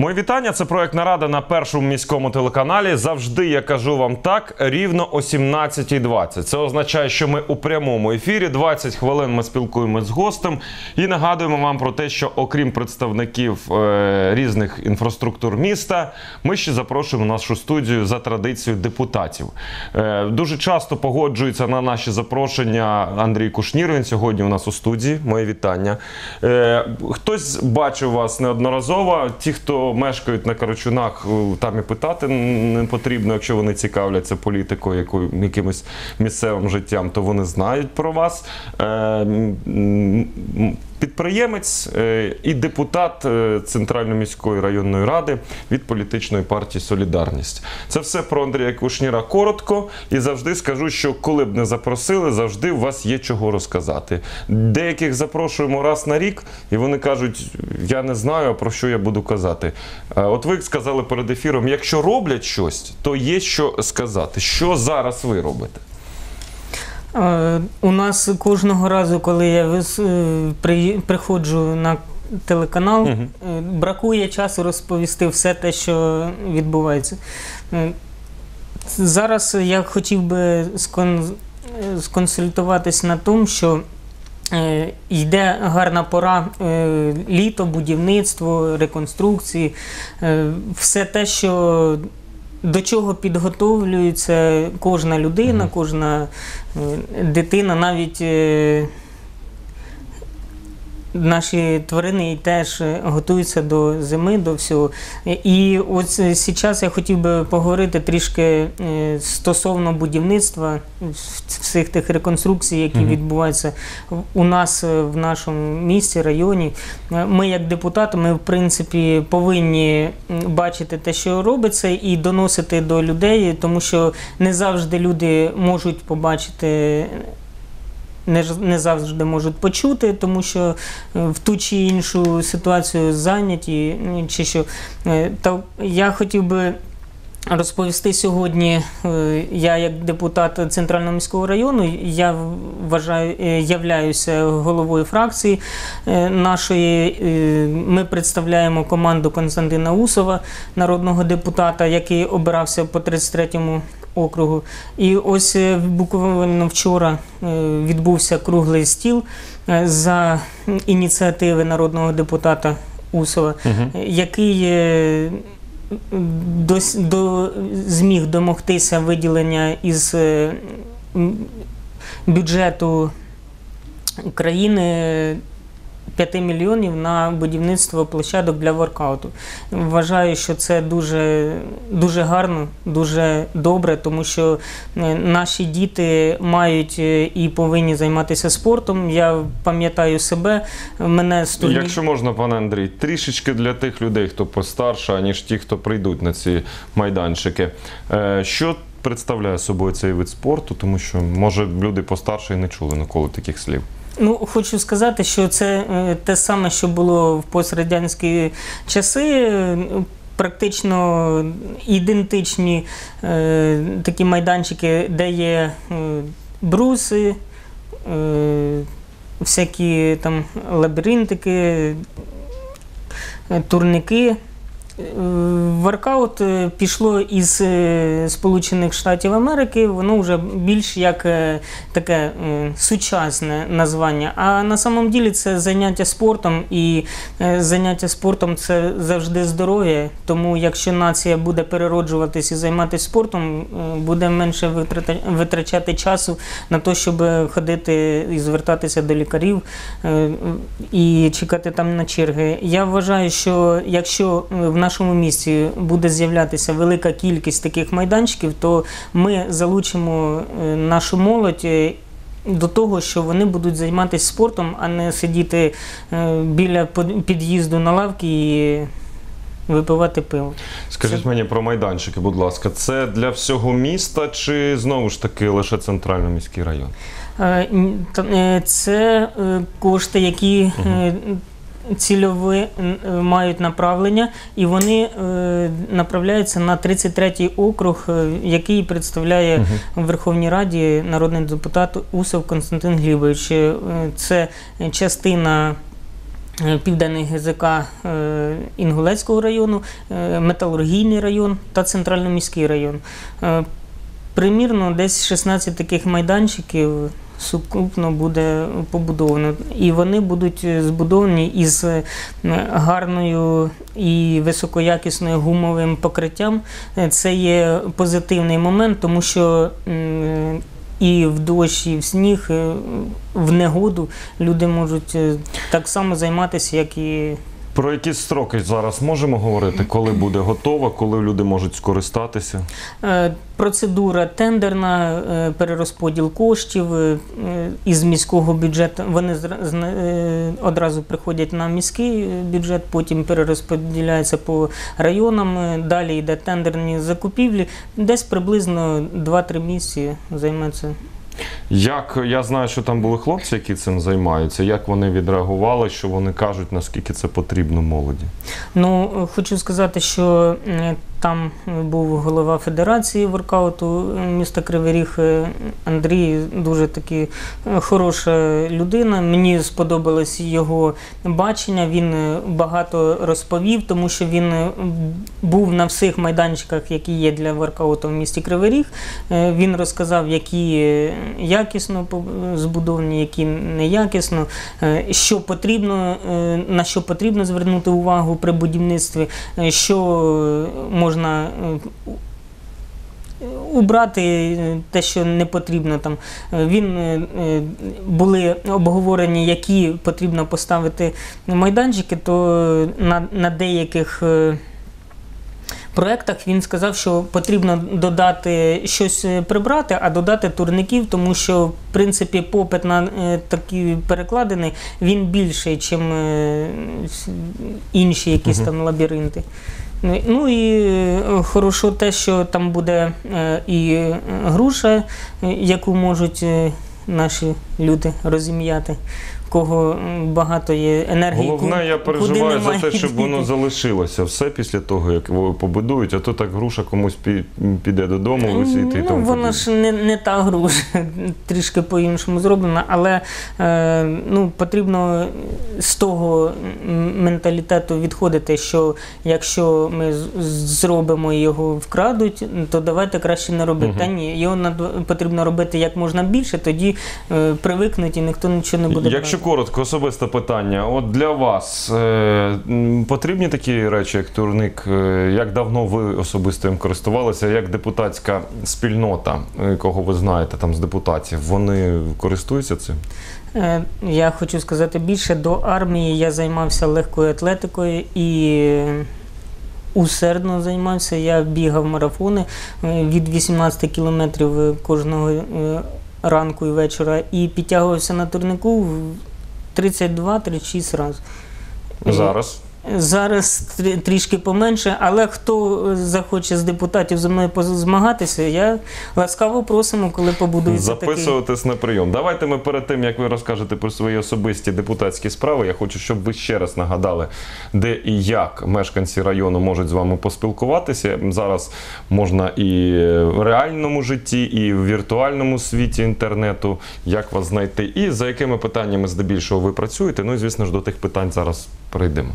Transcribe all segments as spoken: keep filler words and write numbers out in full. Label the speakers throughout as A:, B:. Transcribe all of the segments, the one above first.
A: Мої вітання. Це проект «Нарада» на Першому міському телеканалі. Завжди я кажу вам так, рівно о сімнадцятій двадцять. Це означає, що ми у прямому ефірі. двадцять хвилин ми спілкуємося з гостем. І нагадуємо вам про те, що окрім представників е, різних інфраструктур міста, ми ще запрошуємо в нашу студію за традицією депутатів. Е, дуже часто погоджується на наші запрошення Андрій Кушнір. Він сьогодні у нас у студії. Мої вітання. Е, хтось бачив вас неодноразово. Ті, хто мешкають на Карачунах, там і питати не потрібно, якщо вони цікавляться політикою, якою, якимось місцевим життям, то вони знають про вас. Підприємець і депутат Центральної міської районної ради від політичної партії «Солідарність». Це все про Андрія Кушніра коротко. І завжди скажу, що коли б не запросили, завжди у вас є чого розказати. Деяких запрошуємо раз на рік, і вони кажуть, я не знаю, про що я буду казати. От ви сказали перед ефіром, якщо роблять щось, то є що сказати. Що зараз ви робите?
B: У нас кожного разу, коли я приходжу на телеканал, угу. бракує часу розповісти все те, що відбувається. Зараз я хотів би скон... сконсультуватись на тому, що йде гарна пора, літо, будівництво, реконструкції, все те, що до чого підготовлюється кожна людина, кожна дитина, навіть наші тварини теж готуються до зими, до всього. І ось зараз я хотів би поговорити трішки стосовно будівництва, всіх тих реконструкцій, які mm-hmm. відбуваються у нас в нашому місті, районі. Ми як депутати, ми в принципі повинні бачити те, що робиться, і доносити до людей, тому що не завжди люди можуть побачити, не завжди можуть почути, тому що в ту чи іншу ситуацію зайняті, чи що. Та я хотів би розповісти сьогодні, я як депутат Центрального міського району, я вважаю, являюся головою фракції нашої. Ми представляємо команду Константина Усова, народного депутата, який обирався по тридцять третьому округу. І ось буквально вчора відбувся круглий стіл за ініціативи народного депутата Усова, угу. який до, до, зміг домогтися виділення із бюджету країни п'яти мільйонів на будівництво площадок для воркауту. Вважаю, що це дуже, дуже гарно, дуже добре, тому що наші діти мають і повинні займатися спортом. Я пам'ятаю себе, мене з турнір...
A: Якщо можна, пане Андрій, трішечки для тих людей, хто постарше, аніж ті, хто прийдуть на ці майданчики. Що представляє собою цей вид спорту? Тому що, може, люди постарше і не чули ніколи таких слів.
B: Ну, хочу сказати, що це те саме, що було в пострадянські часи, практично ідентичні е, такі майданчики, де є е, бруси, е, всякі там лабіринтики, турники. Воркаут пішло із Сполучених Штатів Америки, воно вже більш як таке сучасне названня. А на самом ділі це заняття спортом, і заняття спортом – це завжди здоров'я. Тому якщо нація буде перероджуватись і займатися спортом, буде менше витрачати часу на те, щоб ходити і звертатися до лікарів і чекати там на черги. Я вважаю, що якщо в нашому місті буде з'являтися велика кількість таких майданчиків, то ми залучимо нашу молодь до того, що вони будуть займатися спортом, а не сидіти біля під'їзду на лавці і випивати пиво.
A: Скажіть це... мені про майданчики, будь ласка. Це для всього міста чи знову ж таки лише Центрально-міський район?
B: Це кошти, які... Угу. цільові мають направлення, і вони е, направляються на тридцять третій округ, який представляє угу. в Верховній Раді народний депутат Усов Константин Глібович. Це частина Південний ГЗК е, Інгулецького району, е, Металургійний район та Центрально-міський район. Е, примірно десь шістнадцять таких майданчиків сукупно буде побудовано. І вони будуть збудовані із гарною і високоякісною гумовим покриттям. Це є позитивний момент, тому що м, і в дощ, і в сніг, в негоду люди можуть так само займатися, як і...
A: Про якісь строки зараз можемо говорити? Коли буде готово, коли люди можуть скористатися?
B: Процедура тендерна, перерозподіл коштів із міського бюджету. Вони одразу приходять на міський бюджет, потім перерозподіляються по районам, далі йде тендерні закупівлі. Десь приблизно два-три місяці займеться.
A: Як, я знаю, що там були хлопці, які цим займаються, як вони відреагували, що вони кажуть, наскільки це потрібно молоді?
B: Ну, хочу сказати, що там був голова Федерації воркауту міста Кривий Ріг Андрій, дуже таки хороша людина. Мені сподобалось його бачення, він багато розповів, тому що він був на всіх майданчиках, які є для воркауту в місті Кривий Ріг. Він розказав, які якісно збудовані, які неякісно, що потрібно, на що потрібно звернути увагу при будівництві, що можна убрати, те, що не потрібно. Там він були обговорені, які потрібно поставити майданчики, то на, на деяких проєктах він сказав, що потрібно додати щось прибрати, а додати турників, тому що, в принципі, попит на такі перекладини, він більший, ніж інші якісь там лабіринти. Ну і хорошо те, що там буде і груша, яку можуть наші люди розім'яти, в кого багато є енергії.
A: Головне, я переживаю за те, щоб воно залишилося все після того, як його побудують, а то так груша комусь піде додому висіти.
B: Ну, вона ж не, не та груша, трішки по-іншому зроблена, але е, ну, потрібно з того менталітету відходити, що якщо ми зробимо і його вкрадуть, то давайте краще не робити. Угу. Та ні, його потрібно робити як можна більше, тоді е, привикнуть і ніхто нічого не буде.
A: Якщо коротко, особисте питання. От для вас е, потрібні такі речі, як турник? Е, як давно ви особисто їм користувалися? Як депутатська спільнота, кого ви знаєте там з депутатів, вони користуються цим?
B: Е, я хочу сказати більше. До армії я займався легкою атлетикою і усердно займався. Я бігав марафони від вісімнадцяти кілометрів кожного ранку і вечора, і підтягувався на турнику тридцять два - тридцять шість разів.
A: Зараз?
B: Зараз трішки поменше, але хто захоче з депутатів зі мною змагатися, я ласкаво просимо, коли побудується такий...
A: Записуватись на прийом. Давайте ми перед тим, як ви розкажете про свої особисті депутатські справи, я хочу, щоб ви ще раз нагадали, де і як мешканці району можуть з вами поспілкуватися. Зараз можна і в реальному житті, і в віртуальному світі інтернету, як вас знайти, і за якими питаннями здебільшого ви працюєте. Ну і, звісно ж, до тих питань зараз перейдемо.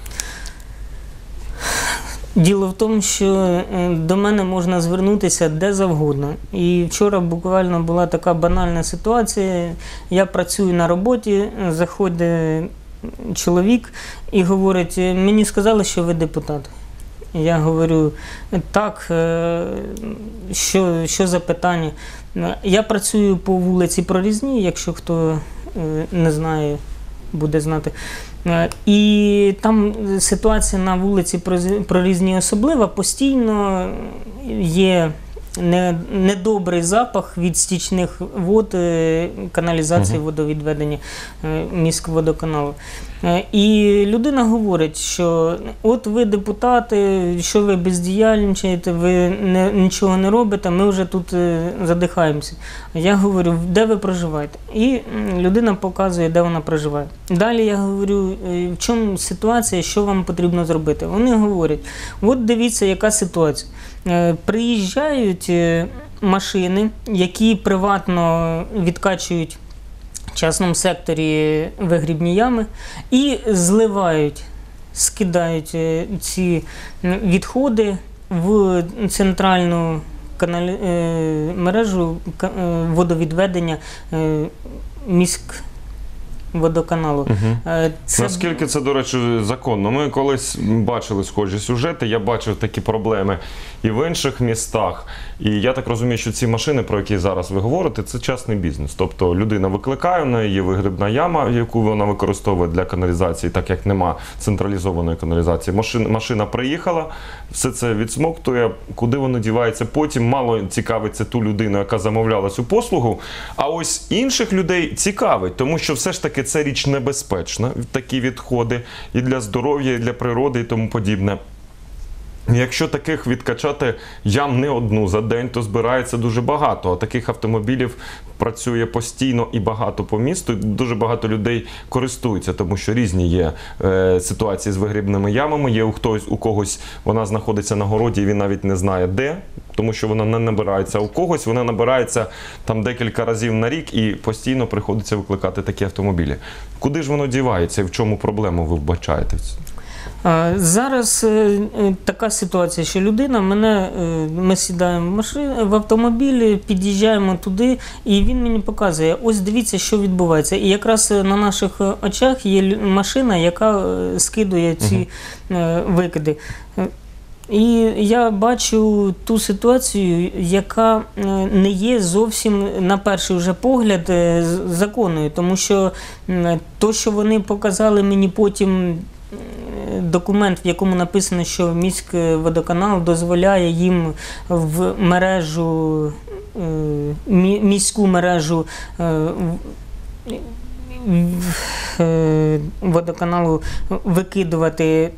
B: Діло в тому, що до мене можна звернутися де завгодно. І вчора буквально була така банальна ситуація. Я працюю на роботі, заходить чоловік і говорить: мені сказали, що ви депутат. Я говорю: так, що, що за питання? Я працюю по вулиці Прорізній, якщо хто не знає, буде знати. І там ситуація на вулиці Прорізній особлива, постійно є недобрий запах від стічних вод, каналізації, водовідведення міськводоканалу. І людина говорить, що от ви депутати, що ви бездіяльничаєте, ви не, нічого не робите, ми вже тут задихаємося. Я говорю: де ви проживаєте? І людина показує, де вона проживає. Далі я говорю: в чому ситуація, що вам потрібно зробити? Вони говорять: от дивіться, яка ситуація. Приїжджають машини, які приватно відкачують частному секторі вигрібні ями і зливають, скидають е, ці відходи в центральну каналі... е, мережу ка- е, водовідведення е, міськводоканалу.
A: Угу.
B: Е, Це...
A: Наскільки це, до речі, законно? Ми колись бачили схожі сюжети, я бачив такі проблеми і в інших містах. І я так розумію, що ці машини, про які зараз ви говорите, це частний бізнес. Тобто людина викликає, в неї є вигрібна яма, яку вона використовує для каналізації, так як нема централізованої каналізації. Машина, машина приїхала, все це відсмоктує, куди воно дівається потім. Мало цікавиться ту людину, яка замовляла цю послугу. А ось інших людей цікавить, тому що все ж таки це річ небезпечна, такі відходи і для здоров'я, і для природи, і тому подібне. Якщо таких відкачати ям не одну за день, то збирається дуже багато. А таких автомобілів працює постійно і багато по місту. І дуже багато людей користуються, тому що різні є е, ситуації з вигрібними ямами. Є у, хтось, у когось вона знаходиться на городі і він навіть не знає де, тому що вона не набирається. А у когось вона набирається там декілька разів на рік і постійно приходиться викликати такі автомобілі. Куди ж воно дівається і в чому проблему ви вбачаєте?
B: А, Зараз е, е, така ситуація, що людина мене, е, ми сідаємо в машину, в автомобілі, під'їжджаємо туди, і він мені показує, ось дивіться, що відбувається. І якраз на наших очах є лю- машина, яка е, скидує ці е, викиди. Е, І я бачу ту ситуацію, яка е, не є зовсім на перший вже погляд е, з- законною, тому що м, то, що вони показали мені потім, документ, в якому написано, що міськводоканал дозволяє їм в мережу, е, мі- міську мережу е, в- е, водоканалу викидувати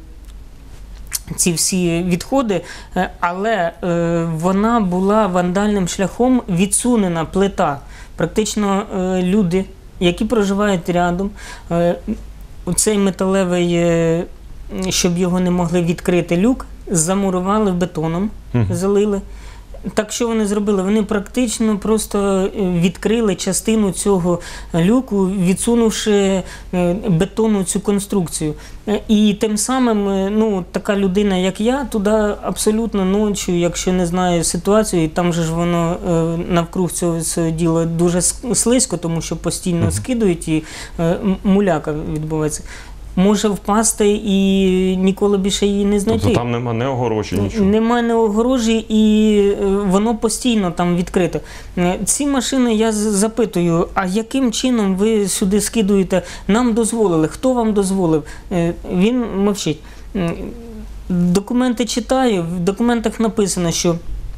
B: ці всі відходи, е, але е, вона була вандальним шляхом відсунена плита. Практично е, люди, які проживають рядом, е, цей металевий, е, щоб його не могли відкрити люк, замурували бетоном,
A: Мгм.
B: залили. Так що вони зробили? Вони практично просто е, відкрили частину цього люку, відсунувши е, бетонну цю конструкцію. Е, І тим самим, е, ну, така людина, як я, туди абсолютно ночі, якщо не знаю ситуацію, і там же ж воно е, навкруг цього, цього діла дуже с- слизько, тому що постійно
A: Мгм.
B: скидують і е, м- муляка відбувається. Може впасти і ніколи більше її не знайти.
A: Тобто там нема не огорожі, нічого.
B: Немає не огорожі, і е, воно постійно там відкрите. Е, Ці машини я з- запитую, а яким чином ви сюди скидуєте? Нам дозволили. Хто вам дозволив? Е, Він мовчить. М, Документи читаю, в документах написано, що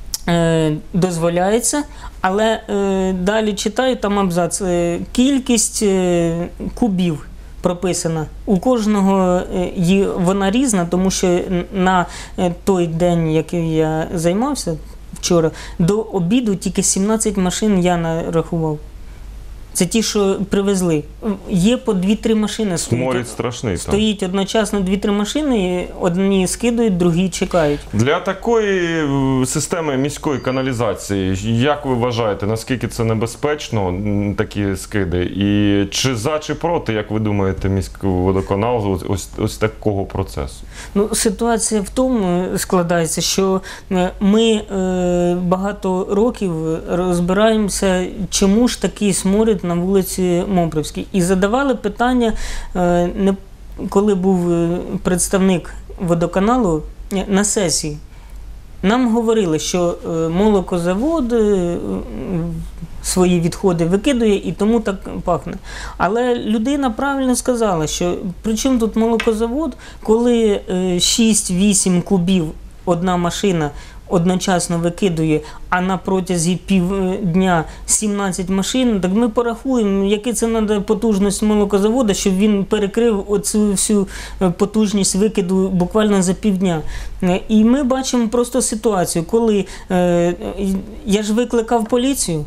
B: е, дозволяється, але е, далі читаю, там абзац. е, Кількість е, кубів прописана. У кожного е, є, вона різна, тому що на е, той день, який я займався вчора, до обіду тільки сімнадцять машин я нарахував. Це ті, що привезли. Є по дві-три машини стоїть.
A: Сморід страшний там.
B: Стоїть одночасно дві-три машини, одні скидують, другі чекають.
A: Для такої е, системи міської каналізації, як ви вважаєте, наскільки це небезпечно, м, такі скиди? І чи за, чи проти, як ви думаєте, міський водоканал ось, ось, ось такого процесу?
B: Ну, ситуація в тому складається, що е, ми е, багато років розбираємося, чому ж такий сморід на вулиці Мопрівській. І задавали питання, е, не, коли був е, представник водоканалу е, на сесії. Нам говорили, що е, молокозавод е, свої відходи викидує і тому так пахне. Але людина правильно сказала, що при чому тут молокозавод, коли е, шість-вісім кубів одна машина одночасно викидує, а на протязі півдня сімнадцять машин, так ми порахуємо, яка це треба потужність молокозаводу, щоб він перекрив оцю всю потужність викиду буквально за півдня. І ми бачимо просто ситуацію, коли е, я ж викликав поліцію,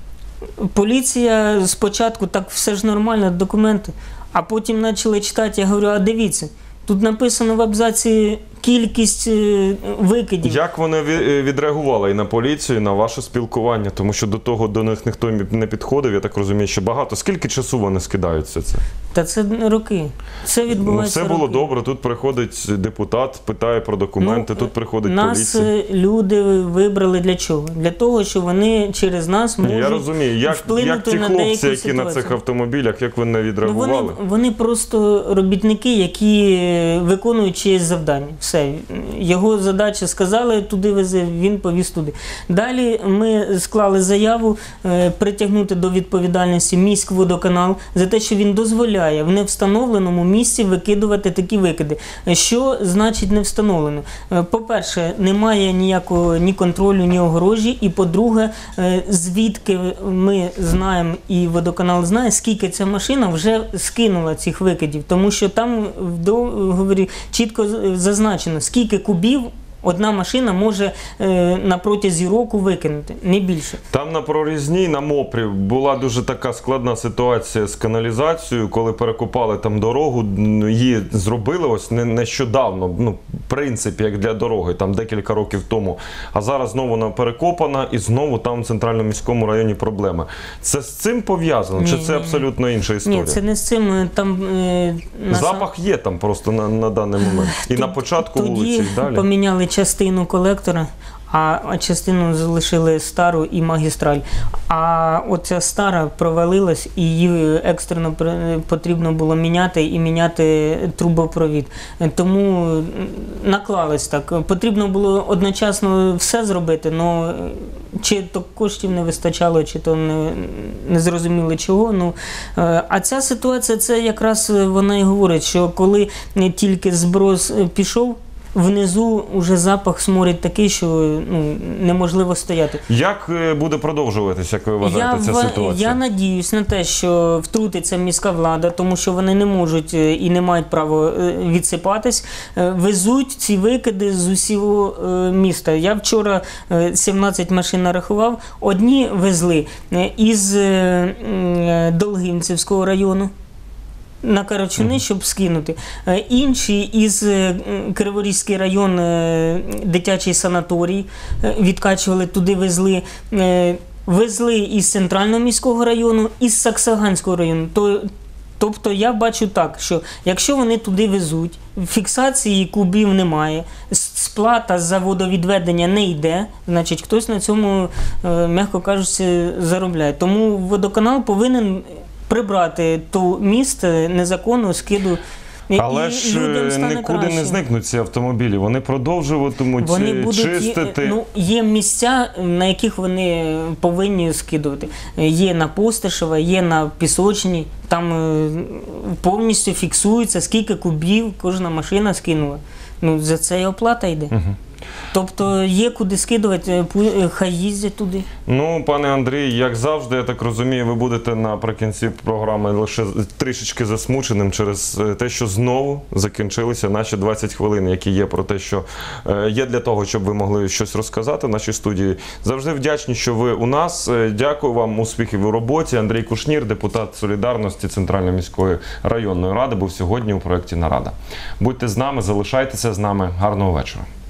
B: поліція спочатку так все ж нормально, документи, а потім почали читати, я говорю, а дивіться, тут написано в абзаці кількість е, викидів.
A: Як вони ві- відреагували і на поліцію, і на ваше спілкування? Тому що до того до них ніхто не підходив, я так розумію, що багато. Скільки часу вони скидаються це?
B: Та це роки. Це
A: Ну,
B: відбувається
A: все було
B: роки.
A: добре, тут приходить депутат, питає про документи,
B: Ну,
A: тут приходить
B: нас
A: поліція.
B: е, люди вибрали для чого? Для того, що вони через нас можуть
A: Я розумію, як,
B: вплинути
A: як ті
B: на
A: хлопці,
B: деяку
A: які на
B: ситуацію.
A: цих автомобілях, як вони
B: Ну,
A: відреагували?
B: вони, вони просто робітники, які е, виконують чиєсь завдання. Все. Його задача сказали, туди вези, він повіз туди. Далі ми склали заяву е, притягнути до відповідальності міськводоканал за те, що він дозволяє в невстановленому місці викидувати такі викиди. Що значить не встановлено? Е, По-перше, немає ніякого ні контролю, ні огорожі. І по-друге, е, звідки ми знаємо і водоканал знає, скільки ця машина вже скинула цих викидів. Тому що там в договорі чітко зазначено, скільки кубів одна машина може е, на протязі року викинути, не більше.
A: Там на Прорізній, на Мопрі, була дуже така складна ситуація з каналізацією, коли перекопали там дорогу, її зробили ось не- нещодавно, ну, в принципі, як для дороги, там декілька років тому. А зараз знову вона перекопана і знову там в центральному міському районі проблеми. Це з цим пов'язано, чи
B: Ні,
A: це
B: ні,
A: абсолютно інша історія?
B: Ні, це не з цим. Там, е, на сам-
A: Запах є там просто на, на даний момент. І на початку
B: Тоді
A: вулиці, і далі.
B: поміняли частину колектора, а а частину залишили стару і магістраль. А оця стара провалилась, і її екстрено при- потрібно було міняти і міняти трубопровід. Тому м, наклалось так. Потрібно було одночасно все зробити, але чи то коштів не вистачало, чи то не, не зрозуміли чого. Ну, е, а ця ситуація, це якраз вона і говорить, що коли тільки зброс е, пішов, внизу вже запах сморить такий, що ну, неможливо стояти.
A: Як е, буде продовжуватися, як ви вважаєте, ця
B: ва-
A: ситуація?
B: я надіюсь на те, що втрутиться міська влада, тому що вони не можуть е, і не мають права е, відсипатись. Е, Везуть ці викиди з усього е, міста. Я вчора е, сімнадцять машин нарахував. Одні везли е, із е, м, Долгинцівського району на Карачуни, щоб скинути. Е, Інші із е, м, Криворізький район, е, дитячий санаторій, е, відкачували, туди везли. Е, Везли із Центрального міського району, із Саксаганського району. То, тобто я бачу так, що якщо вони туди везуть, фіксації кубів немає, с- сплата за водовідведення не йде, значить хтось на цьому, е, м'яко кажучи, заробляє. Тому водоканал повинен прибрати ту місце незаконного скиду. І-
A: Але
B: і
A: ж
B: людям
A: е,
B: стане
A: нікуди
B: краще.
A: не зникнуть ці автомобілі. Вони продовжуватимуть
B: Вони
A: е,
B: будуть,
A: чистити.
B: ну, є місця, на яких вони повинні скидувати. Є на Постишева, є на Пісочній, там е, повністю фіксується, скільки кубів кожна машина скинула. Ну, за це і оплата йде.
A: Мгм.
B: Тобто є куди скидувати, е, пу- е, хай їздять туди.
A: Ну, пане Андрій, як завжди, я так розумію, ви будете наприкінці програми лише трішечки засмученим через е, те, що знову закінчилися наші двадцять хвилин, які є про те, що е, є для того, щоб ви могли щось розказати в нашій студії. Завжди вдячні, що ви у нас. Е, Дякую вам, успіхів у роботі. Андрій Кушнір, депутат Солідарності Центральної міської районної ради, був сьогодні у проєкті «Нарада». Будьте з нами, залишайтеся з нами. Гарного вечора.